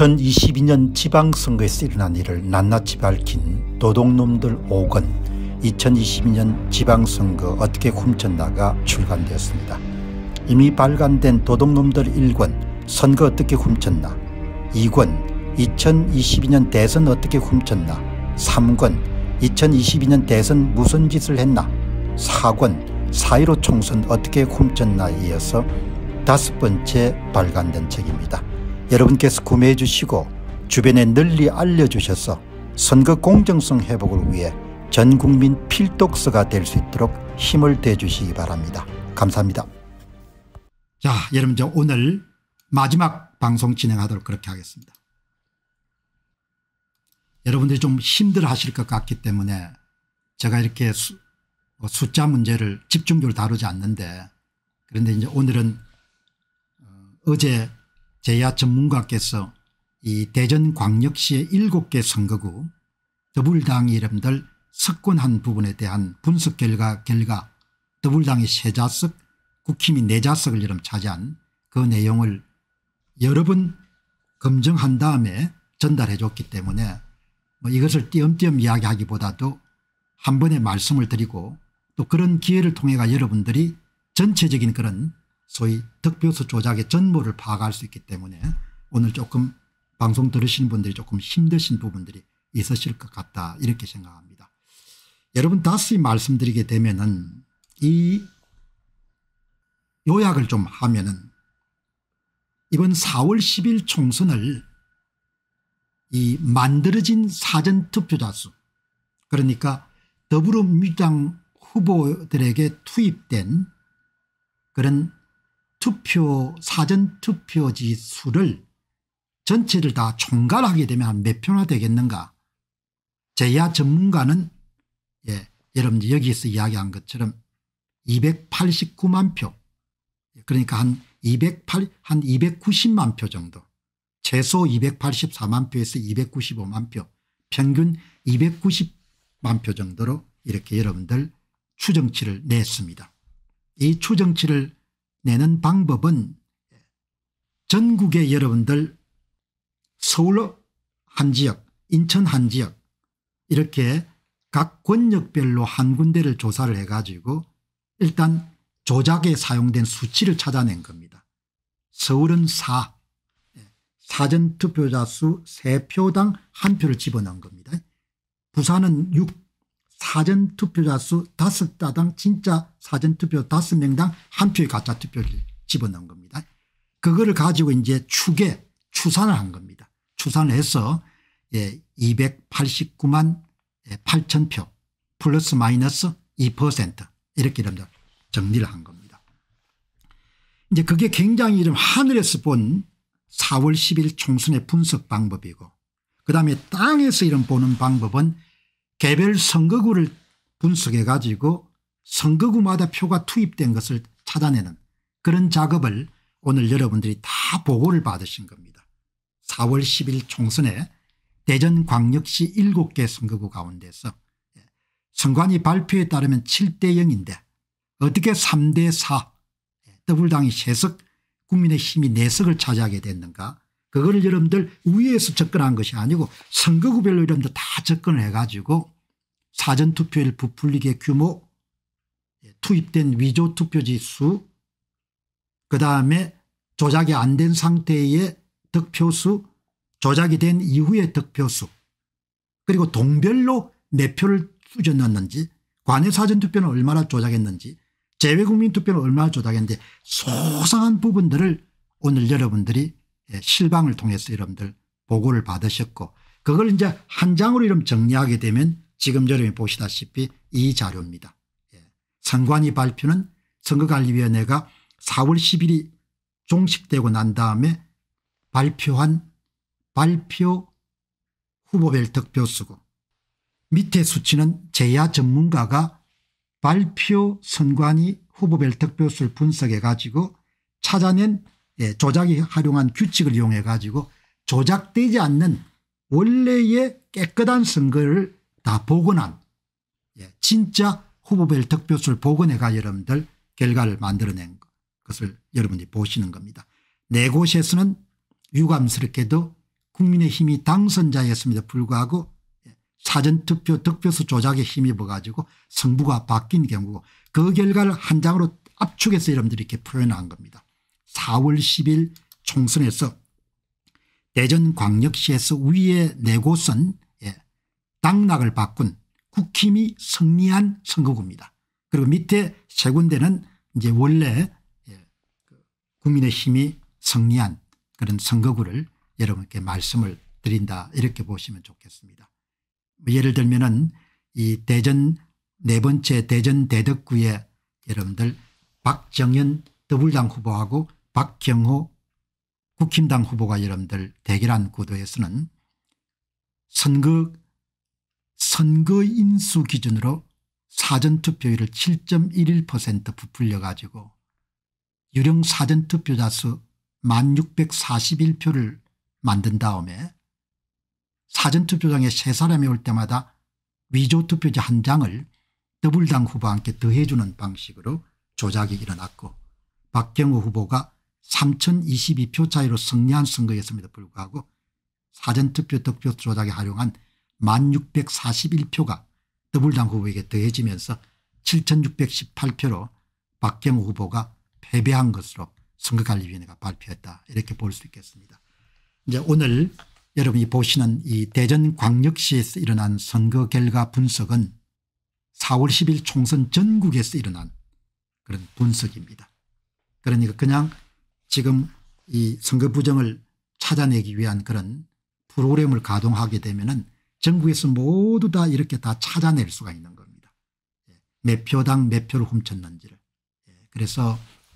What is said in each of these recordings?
2022년 지방선거에서 일어난 일을 낱낱이 밝힌 도둑놈들 5권 2022년 지방선거 어떻게 훔쳤나가 출간되었습니다. 이미 발간된 도둑놈들 1권 선거 어떻게 훔쳤나, 2권 2022년 대선 어떻게 훔쳤나, 3권 2022년 대선 무슨 짓을 했나, 4권 4.15 총선 어떻게 훔쳤나에 이어서 5번째 발간된 책입니다. 여러분께서 구매해 주시고 주변에 널리 알려주셔서 선거 공정성 회복을 위해 전국민 필독서가 될 수 있도록 힘을 대주시기 바랍니다. 감사합니다. 자, 여러분, 오늘 마지막 방송 진행하도록 그렇게 하겠습니다. 여러분들이 좀 힘들어 하실 것 같기 때문에 제가 이렇게 숫자 문제를 집중적으로 다루지 않는데, 그런데 이제 오늘은 어제 제야 전문가께서 이 대전광역시의 7개 선거구 더불당이 여러분들 석권한 부분에 대한 분석 결과 더불당이 3좌석 국힘이 4좌석을 여러분 차지한 그 내용을 여러 번 검증한 다음에 전달해 줬기 때문에 이것을 띄엄띄엄 이야기하기보다도 한 번에 말씀을 드리고 또 그런 기회를 통해 여러분들이 전체적인 그런 소위 득표수 조작의 전모를 파악할 수 있기 때문에 오늘 조금 방송 들으시는 분들이 조금 힘드신 부분들이 있으실 것 같다, 이렇게 생각합니다. 여러분, 다시 말씀드리게 되면은 이 요약을 좀 하면은 이번 4월 10일 총선을 이 만들어진 사전투표자 수, 그러니까 더불어민주당 후보들에게 투입된 그런 사전투표지 수를 전체를 다 총괄하게 되면 한 몇 표나 되겠는가. 제야 전문가는 여러분들 여기에서 이야기한 것처럼 289만 표, 그러니까 한 290만 표 정도, 최소 284만 표에서 295만 표, 평균 290만 표 정도로 이렇게 여러분들 추정치를 냈습니다. 이 추정치를 내는 방법은 전국의 여러분들 서울 한 지역, 인천 한 지역 이렇게 각 권역별로 한 군데를 조사를 해가지고 일단 조작에 사용된 수치를 찾아낸 겁니다. 서울은 4, 사전투표자 수 3표당 1표를 집어넣은 겁니다. 부산은 6, 사전투표자 수 5자당 진짜 사전투표 5명당 1표의 가짜투표를 집어넣은 겁니다. 그거를 가지고 이제 추산을 한 겁니다. 추산을 해서 289만 8천 표 플러스 마이너스 2% 이렇게 정리를 한 겁니다. 이제 그게 굉장히 하늘에서 본 4월 10일 총선의 분석 방법이고, 그다음에 땅에서 보는 방법은 개별 선거구를 분석해 가지고 선거구마다 표가 투입된 것을 찾아내는 그런 작업을 오늘 여러분들이 다 보고를 받으신 겁니다. 4월 10일 총선에 대전광역시 7개 선거구 가운데서 선관위 발표에 따르면 7대 0인데 어떻게 3대 4 더불당이 3석 국민의힘이 4석을 차지하게 됐는가, 그거를 여러분들 위에서 접근한 것이 아니고 선거구별로 여러분들 다 접근을 해가지고 사전투표일 부풀리기의 규모, 투입된 위조투표지 수, 그다음에 조작이 안 된 상태의 득표수, 조작이 된 이후의 득표수, 그리고 동별로 몇 표를 수저 넣었는지, 관내 사전투표는 얼마나 조작했는지, 제외국민투표는 얼마나 조작했는지 소상한 부분들을 오늘 여러분들이 실방을 통해서 여러분들 보고를 받으셨고, 그걸 이제 한 장으로 이름 정리하게 되면 지금 여러분이 보시다시피 이 자료입니다. 선관위 발표는 선거관리위원회가 4월 10일이 종식되고 난 다음에 발표한 발표 후보별 득표수고, 밑에 수치는 제야 전문가가 발표 선관위 후보별 득표수를 분석해 가지고 찾아낸 조작이 활용한 규칙을 이용해 가지고 조작되지 않는 원래의 깨끗한 선거를 다 복원한 진짜 후보별 득표수를 복원해가 여러분들 결과를 만들어낸 것을 여러분들이 보시는 겁니다. 네 곳에서는 유감스럽게도 국민의힘이 당선자였음에도 불구하고 사전투표 득표수 조작에 힘입어 가지고 성부가 바뀐 경우고 그 결과를 한 장으로 압축해서 여러분들이 이렇게 표현한 겁니다. 4월 10일 총선에서 대전광역시에서 위에 4곳은 당락을 바꾼 국힘이 승리한 선거구입니다. 그리고 밑에 3군데는 이제 원래 국민의힘이 승리한 그런 선거구를 여러분께 말씀을 드린다 이렇게 보시면 좋겠습니다. 예를 들면은 이 대전 4번째 대전 대덕구에 여러분들 박정현 더불당 후보하고 박경호 국힘당 후보가 여러분들 대결한 구도에서는 선거 인수 기준으로 사전투표율을 7.11% 부풀려 가지고 유령 사전투표자 수 1641표를 만든 다음에 사전투표장에 3사람이 올 때마다 위조투표지 1장을 더불당 후보와 함께 더해주는 방식으로 조작이 일어났고 박경호 후보가 3022표 차이로 승리한 선거였음에도 불구하고 사전투표 득표 조작에 활용한 1641표가 더불당 후보에게 더해지면서 7618표로 박경호 후보가 패배한 것으로 선거관리위원회가 발표했다 이렇게 볼 수 있겠습니다. 이제 오늘 여러분이 보시는 이 대전광역시에서 일어난 선거 결과 분석은 4월 10일 총선 전국에서 일어난 그런 분석입니다. 그러니까 그냥 지금 이 선거 부정을 찾아내기 위한 그런 프로그램을 가동하게 되면은 전국에서 모두 다 이렇게 다 찾아낼 수가 있는 겁니다. 몇 표당 몇 표를 훔쳤는지를. 그래서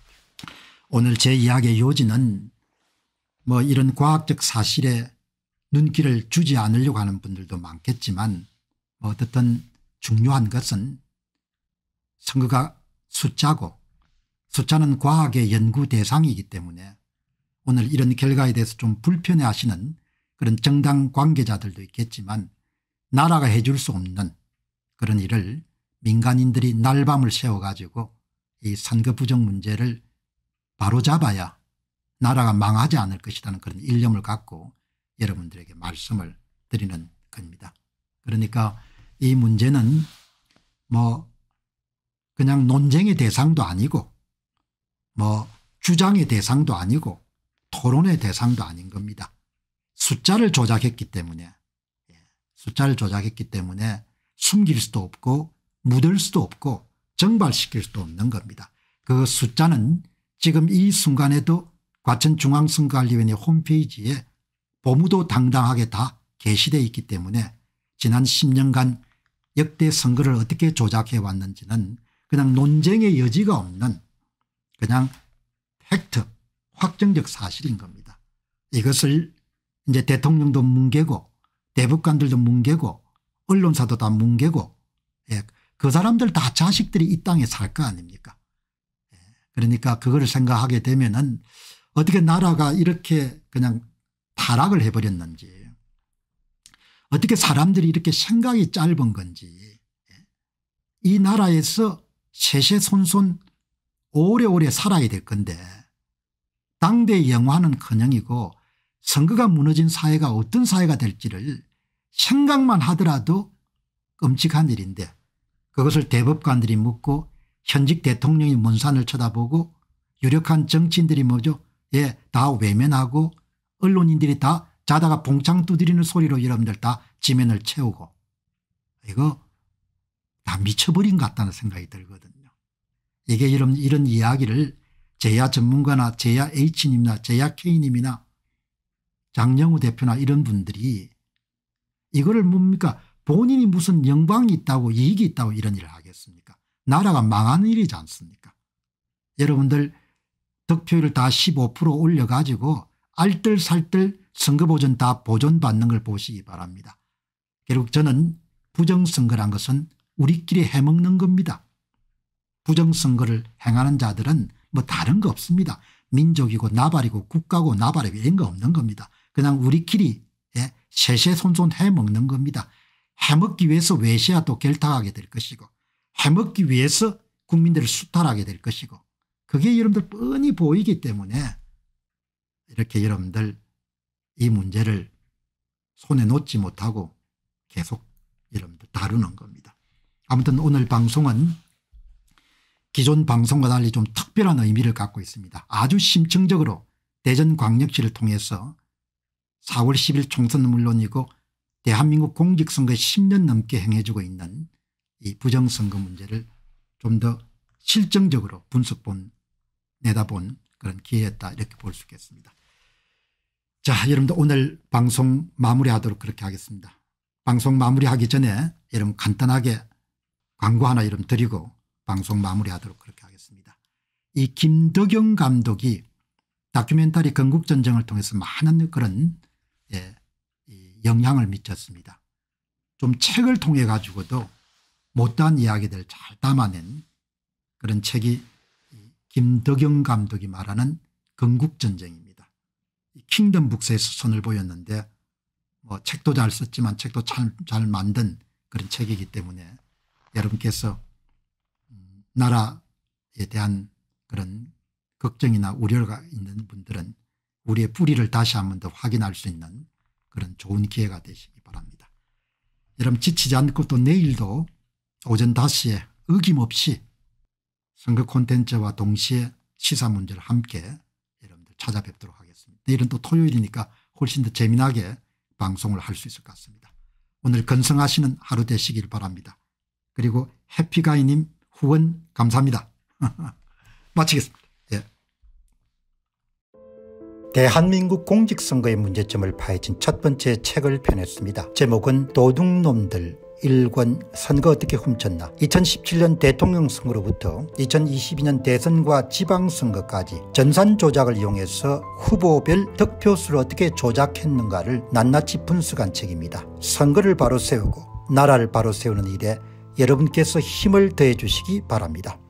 오늘 제 이야기의 요지는 뭐 이런 과학적 사실에 눈길을 주지 않으려고 하는 분들도 많겠지만 뭐 어떻든 중요한 것은 선거가 숫자고 숫자는 과학의 연구 대상이기 때문에 오늘 이런 결과에 대해서 좀 불편해 하시는 그런 정당 관계자들도 있겠지만 나라가 해줄 수 없는 그런 일을 민간인들이 날밤을 새워 가지고 이 선거 부정 문제를 바로잡아야 나라가 망하지 않을 것이라는 그런 일념을 갖고 여러분들에게 말씀을 드리는 겁니다. 그러니까 이 문제는 뭐 그냥 논쟁의 대상도 아니고 뭐 주장의 대상도 아니고 토론의 대상도 아닌 겁니다. 숫자를 조작했기 때문에 숨길 수도 없고 묻을 수도 없고 정발시킬 수도 없는 겁니다. 그 숫자는 지금 이 순간에도 과천중앙선거관리위원회 홈페이지에 보무도 당당하게 다 게시되어 있기 때문에 지난 10년간 역대 선거를 어떻게 조작해 왔는지는 그냥 논쟁의 여지가 없는 그냥 팩트 확정적 사실인 겁니다. 이것을 이제 대통령도 뭉개고 대법관들도 뭉개고 언론사도 다 뭉개고 그 사람들 다 자식들이 이 땅에 살 거 아닙니까? 그러니까 그거를 생각하게 되면은 어떻게 나라가 이렇게 그냥 타락을 해버렸는지 어떻게 사람들이 이렇게 생각이 짧은 건지 이 나라에서 세세손손 오래오래 살아야 될 건데 당대 영화는커녕이고 선거가 무너진 사회가 어떤 사회가 될지를 생각만 하더라도 끔찍한 일인데 그것을 대법관들이 묻고 현직 대통령이 먼 산을 쳐다보고 유력한 정치인들이 뭐죠? 다 외면하고 언론인들이 다 자다가 봉창 두드리는 소리로 여러분들 다 지면을 채우고 이거 다 미쳐버린 것 같다는 생각이 들거든요. 이게 여러분 이런 이야기를 제야 전문가나 제야 H님이나 제야 K님이나 장영우 대표나 이런 분들이 이거를 뭡니까 본인이 무슨 영광이 있다고 이익이 있다고 이런 일을 하겠습니까? 나라가 망하는 일이지 않습니까? 여러분들 득표율을 다 15% 올려가지고 알뜰살뜰 선거보전 다 보존받는 걸 보시기 바랍니다. 결국 저는 부정선거란 것은 우리끼리 해먹는 겁니다. 부정선거를 행하는 자들은 뭐 다른 거 없습니다. 민족이고 나발이고 국가고 나발이고 이런 거 없는 겁니다. 그냥 우리끼리 세세손손 해먹는 겁니다. 해먹기 위해서 외세와도 결탁하게 될 것이고 해먹기 위해서 국민들을 수탈하게 될 것이고 그게 여러분들 뻔히 보이기 때문에 이렇게 여러분들 이 문제를 손에 놓지 못하고 계속 여러분들 다루는 겁니다. 아무튼 오늘 방송은 기존 방송과 달리 좀 특별한 의미를 갖고 있습니다. 아주 심층적으로 대전광역시를 통해서 4월 10일 총선은 물론이고 대한민국 공직선거에 10년 넘게 행해주고 있는 이 부정선거 문제를 좀 더 실정적으로 내다본 그런 기회였다 이렇게 볼 수 있겠습니다. 자, 여러분들 오늘 방송 마무리하도록 그렇게 하겠습니다. 방송 마무리하기 전에 여러분 간단하게 광고 하나 여러분 드리고 방송 마무리하도록 그렇게 하겠습니다. 이 김덕영 감독이 다큐멘터리 건국전쟁을 통해서 많은 그런 영향을 미쳤습니다. 좀 책을 통해 가지고도 못다한 이야기들을 잘 담아낸 그런 책이 김덕영 감독이 말하는 건국전쟁입니다. 킹덤 북스에서 선을 보였는데 뭐 책도 잘 썼지만 책도 잘 만든 그런 책이기 때문에 여러분께서 나라에 대한 그런 걱정이나 우려가 있는 분들은 우리의 뿌리를 다시 한 번 더 확인할 수 있는 그런 좋은 기회가 되시기 바랍니다. 여러분 지치지 않고 또 내일도 오전 5시에 어김없이 선거 콘텐츠와 동시에 시사 문제를 함께 여러분들 찾아뵙도록 하겠습니다. 내일은 또 토요일이니까 훨씬 더 재미나게 방송을 할 수 있을 것 같습니다. 오늘 건승하시는 하루 되시길 바랍니다. 그리고 해피가이님 후원 감사합니다. 마치겠습니다. 예. 대한민국 공직선거의 문제점을 파헤친 첫 번째 책을 펴냈습니다. 제목은 도둑놈들 1권 선거 어떻게 훔쳤나. 2017년 대통령 선거로부터 2022년 대선과 지방선거까지 전산 조작을 이용해서 후보별 득표수를 어떻게 조작했는가를 낱낱이 분석한 책입니다. 선거를 바로 세우고 나라를 바로 세우는 일에 여러분께서 힘을 더해 주시기 바랍니다.